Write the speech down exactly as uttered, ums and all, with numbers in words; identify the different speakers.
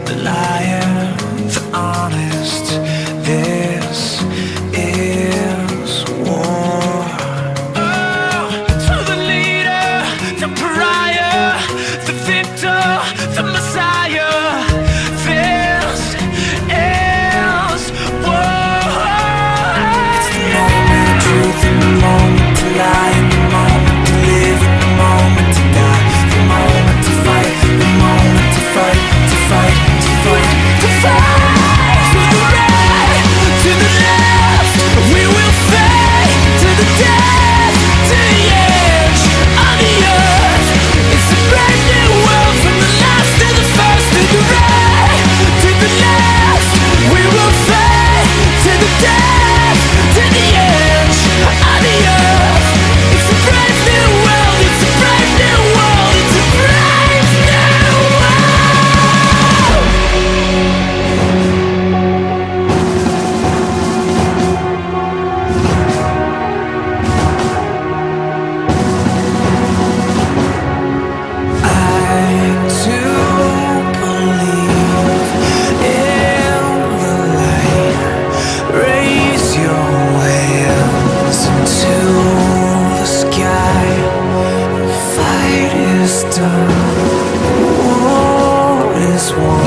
Speaker 1: the liar, the honest. This is war. Oh, to the leader, the pariah, the victor, the messiah. This is war. It's the moment of truth, in the moment to lie, in the moment to live, in the moment to die, the moment to fight, the moment to fight, to fight, to fight, to fight. To the right, to the left, we will fight to the death, to the edge of the earth. It's a brand new world, from the last to the first. To the right, to the left, we will fight to the death, to the edge of the earth. It's a brand new world, it's a brand new world, it's a brand new world. I too believe in the light. Raise your hands into the sky. The fight is done, war is won.